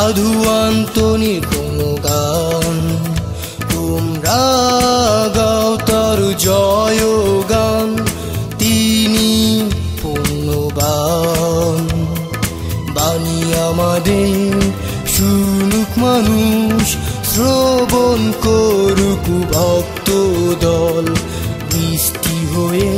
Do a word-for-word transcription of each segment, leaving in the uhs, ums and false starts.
সাধু আন্তনির কোনো গান, তোমরা গাও তার জয় গান, তিনি পুণ্যবান। বাণী আমাদের শুনুক মানুষ, শ্রবণ করুক ভক্ত দল, বৃষ্টি হয়ে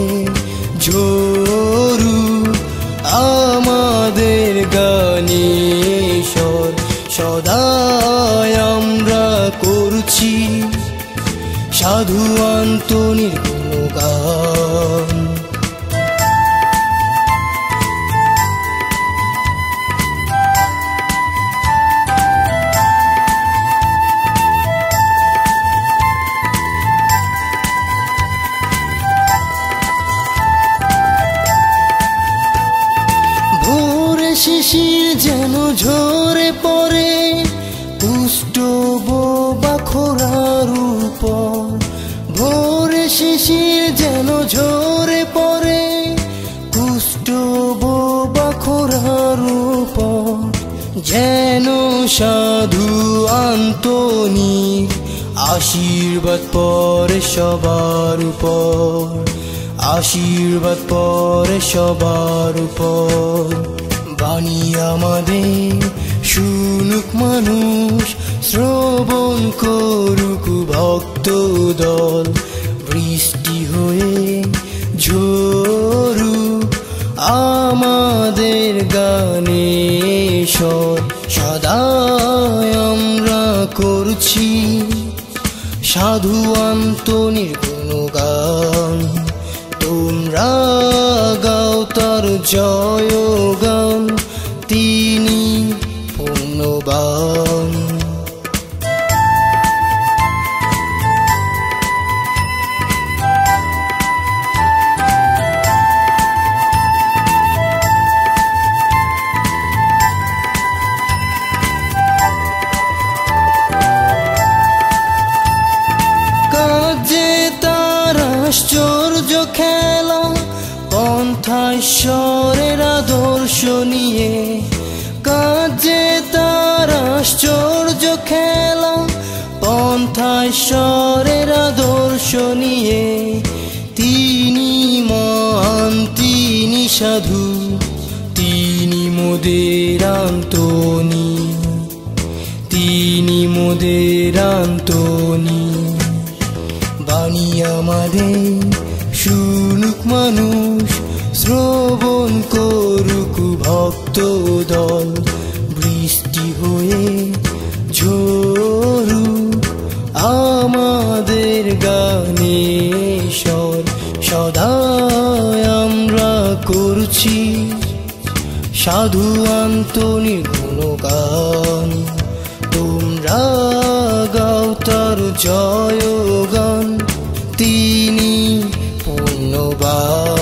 ঝরুক আমাদের গানে স্বর। সদাই আমরা করছি সাধু আন্তনির গুণগান। শিশির যেন ঝরে পড়ে পুষ্ট বোবা খোরার উপর, ভোরে শিশির যেন ঝরে পড়ে পুষ্ট বোবা খোরার উপর, যেন সাধু আন্তনির আশীর্বাদ পরে সবার উপর, আশীর্বাদ পরে সবার উপর। বাণী আমাদের শুনুক মানুষ, শ্রবণ করুক ভক্ত দল, বৃষ্টি হয়ে ঝরুক আমাদের গানে স্বর। সদাই আমরা করছি সাধু আন্তনির গুণগান, তোমরা গাও তার জয় গান, তিনি পুণ্যবান। কাজে তার আশ্চর্য খেলা, পন্থাশ্বরের আদর্শ নিয়ে, কাজে তার আশ্চর্য খেলা, পন্থাশ্বরের আদর্শ নিয়ে। তিনি মহান, তিনি সাধু, তিনি মোদের আন্তনি, তিনি মোদের আন্তনি। বাণী আমাদের শুনুক মানুষ, শ্রবণ করুক ভক্ত দল, বৃষ্টি হয়ে ঝরুক আমাদের গানে স্বর। সদাই আমরা করছি সাধু আন্তনির গুণগান, তোমরা গাও তার জয় গান, তিনি পুণ্যবান।